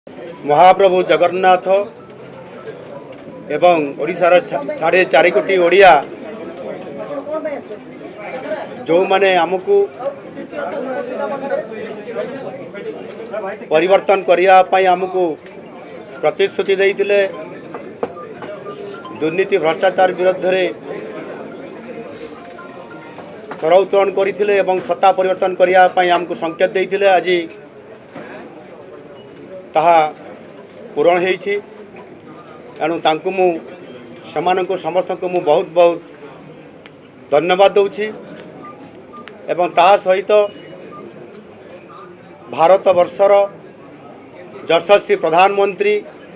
महाप्रभु जगन्नाथ एवं ओडिशार 4.5 कोटी ओडिया जो माने आमको परिवर्तन करने आमको प्रतिश्रुति देइतिले दुर्नीति भ्रष्टाचार विरुद्ध रे स्वर उत्तोलन करथिले एवं सत्ता परिवर्तन करने आमको संकेत देइतिले आज ताहा पूरण होइछि। एणु तांकु मु समानंको समस्त को मु बहुत बहुत धन्यवाद दूची एवं ता सहित भारत वर्षर यशस्वी प्रधानमंत्री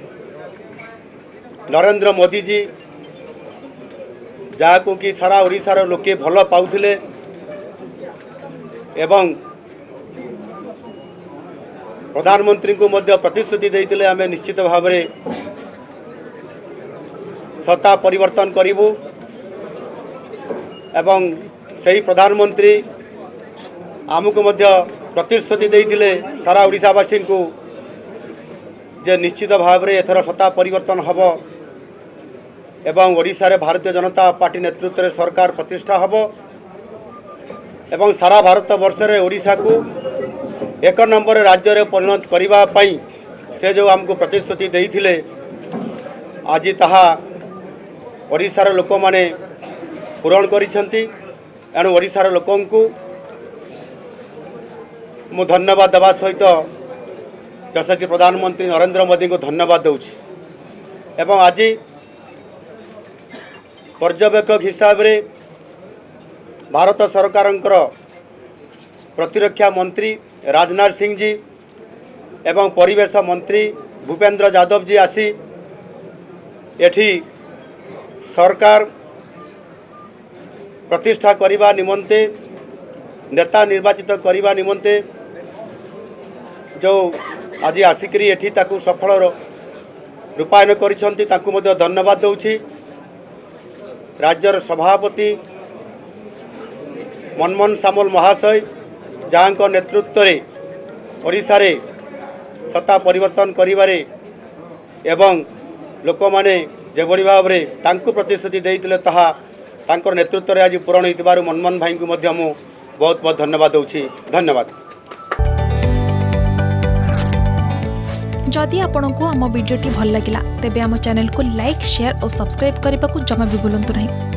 नरेंद्र मोदी जी जहाँको कि सारा ओडिशार लोके भल पाउथिले एवं प्रधानमंत्री को मध्य प्रतिश्रुति देइतिले आमे निश्चित भाव में सत्ता परिवर्तन करिबु एवं सही प्रधानमंत्री आमको मध्य प्रतिश्रुति देइतिले सारा ओडिशावासी को जे निश्चित भाव में एथर सत्ता परिवर्तन हब एवं ओडिशा रे भारतीय जनता पार्टी नेतृत्व रे सरकार प्रतिष्ठा हब एवं सारा भारत वर्ष रे ओडिशा को 1 नंबर राज्य रे परिणत करिबा पई से जो आमको प्रतिश्रुति देइथिले आज ताहा ओडिशार लोक माने पूरण करिसेंती। एणु ओडिशार लोकों को मु धन्यवाद देवा सहित यशस्वी प्रधानमंत्री नरेंद्र मोदी को धन्यवाद दूची एवं आज पर्यवेक्षक हिसाब रे भारत सरकार प्रतिरक्षा मंत्री राजनाथ सिंह जी एवं परिवेश मंत्री भूपेंद्र यादव जी आसी एठी सरकार प्रतिष्ठा करिबा निमंते नेता निर्वाचित करिबा निमंते जो आज आसिकरी एठी ताकू सफल रूपायन करिसंती ताकू मध्य धन्यवाद दूची। राज्यर सभापति मनमोहन सामल महाशय जहाँ नेतृत्व रे ओडिशा रे सत्ता परिवर्तन करिबारे एवं लोक माने जेभली भाव रे तांकु प्रतिश्रुति देइतिले ताहा तांकर नेतृत्व रे आज पूरण होइतिबारु मनमोहन भाई को मध्य मु बहुत बहुत धन्यवाद दूची। धन्यवाद। जदि आपंक आम भिडी भल लगा तेब आम चैनल को लाइक शेयर और सब्सक्राइब करने को जमा भी भूलु नहीं।